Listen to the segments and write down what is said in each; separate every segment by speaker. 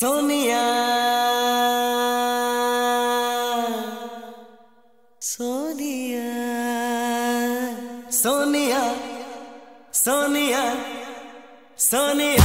Speaker 1: सोनिया सोनिया सोनिया सोनिया सोनिया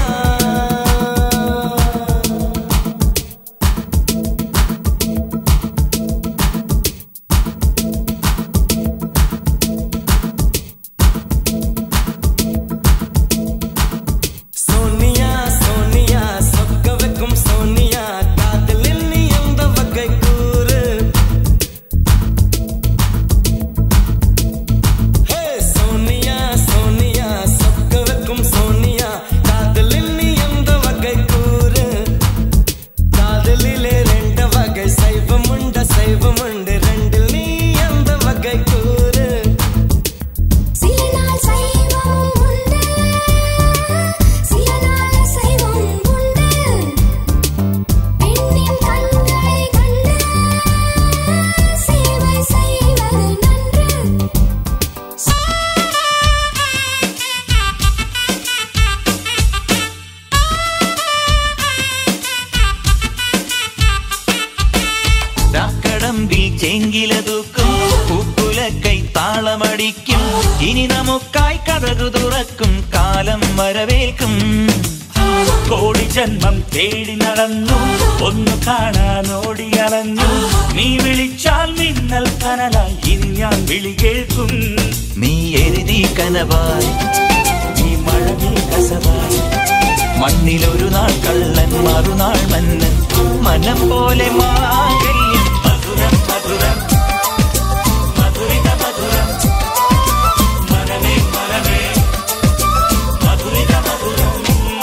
Speaker 2: ചെങ്കിലതുക്കും പൂക്കുലക്കൈ താളമടിക്കും ഇനി നമുക്കായി കഥകു തുറക്കും കാലം വരവേൽക്കും കോടി ജന്മം തേടി നടന്നു ഒന്നു കാണാനോടിയലഞ്ഞു നീ വിളിച്ചാൽ മിന്നൽ കനലായി ഇനി ഞാൻ വിളി കേൾക്കും നീ എഴുതി കനവായി നീ മഴവിൽ കസവായി മണ്ണിലൊരു നാൾ കള്ളൻ മറുനാൾ മന്നൻ മനം പോലെ മാകല്യം മധുരം മധുരം മധുരിത മധുരം മനമേ മനമേ മധുരിത മധുരം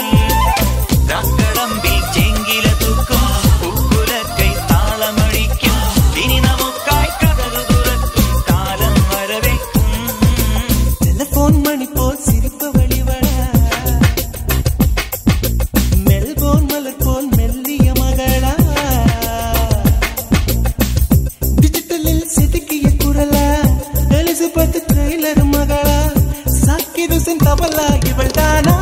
Speaker 2: കടമ്പിൽ ചെങ്കിലതുക്കും പൂക്കുലക്കൈ താളമടിക്കും ഇനി നമുക്കായി കഥകു തുറക്കും കാലം വരവേൽക്കും
Speaker 1: ടെലിഫോൺ മണി പോൽ സിരിപ്പ് വഴിവട മെൽബോൺ മലർ പോൽ മെല്ലിയ മകള ഡിജിറ്റലിൽ സെതുക്കിയ കുരല എലിസബത്ത് ട്രെയിലർ മകള സാക്കിർ ഹുസൈൻ തബല ഇവൾ ദാനാ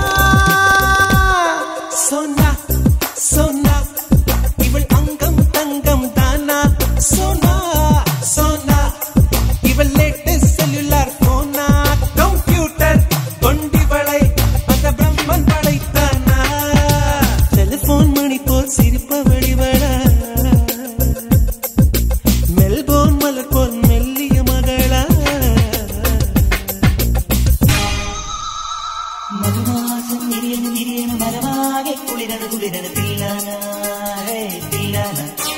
Speaker 1: സോന സോന ഇവൾ അംഗം തങ്കം ദാന സോന സോന ഇവൾ ലേറ്റസ്റ്റ് സെല്ലുലാർ ഫോന കമ്പ്യൂട്ടർ കൊണ്ടിവളை அந்த பிரம்மன் படைத்தானா டெலிஃபோன் மணி போல் சிரிப்ப வழிவட மெல்போர்ன் மலர் போல் மெல்லிய மகளா
Speaker 2: മധുമാസം നിരിയണ നിരിയണ മരമാകെ കുളിരണ കുളിരണ തില്ലാന ഹേ തില്ലാന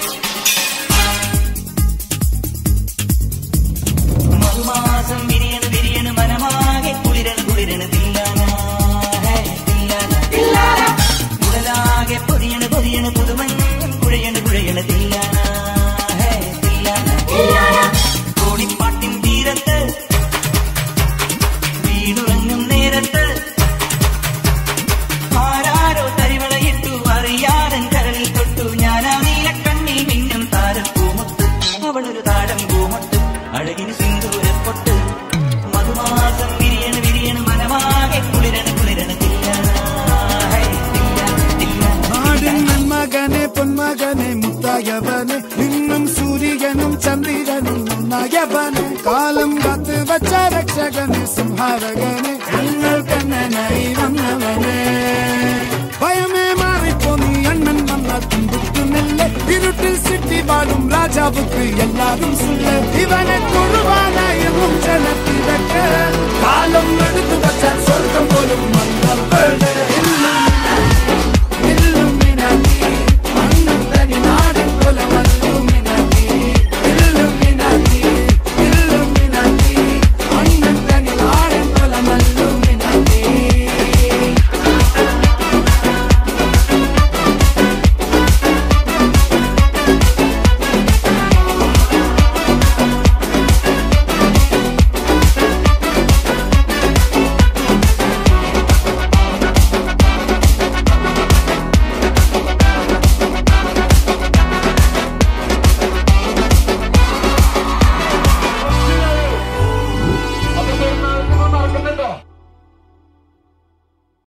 Speaker 2: മധുമാസം വിരിയണ വിരിയണ മരമാകെ കുളിരണ കുളിരണ തില്ലാന ഹേ തില്ലാന തില്ലാന ഉടലാകെ പൊതിയണ പൊതിയണ പുതുമഞ്ഞ കുഴയണ കുഴയണ തില്ലാന ഹേ തില്ലാന തില്ലാന കോടിപ്പാട്ടിൻ തീരത്ത് വീടുറങ്ങും നേരത്ത് ആരാരോ തരിവളയിട്ടു അറിയാതൻ കരളിൽ തൊട്ടു ഞാനാ നീല കണ്ണിൽ മിന്നും താരപ്പൂമുത്ത് അവളൊരു താരം പൂമുട്ട് അഴകിന് സിന്ദൂരപ്പൊട്ട് മധുമാസം വിരിയണ വിരിയണ മനമാകെ കുളിരണ കുളിരണ തില്ലാന ഹേ തില്ലാന തില്ലാന
Speaker 3: നാടിൻ നന്മകനെ പൊന്മകനെ മുത്തായവനെ നിന്നും സൂര്യനും ചന്ദ്രനും നന്നായവനെ കാലം കാത്ത് വച്ച രക്ഷകനെ സംഹാരകനെ ഞങ്ങൾ കണ്ണനായി വന്നവനെ ഭയമേ മാറിപ്പോ നീ അണ്ണൻ വന്ന തുമ്പുത്തുന്നില്ലേ ഇരുട്ടിൽ സിറ്റി വാടും രാജാവുക്ക് എല്ലാരും സുള്ള ഇവനെ തൊഴുവാനായും ജനത്തിരക്ക് കാലം എടുത്തു വച്ചാൽ സ്വർഗം പോലും വന്നവൾ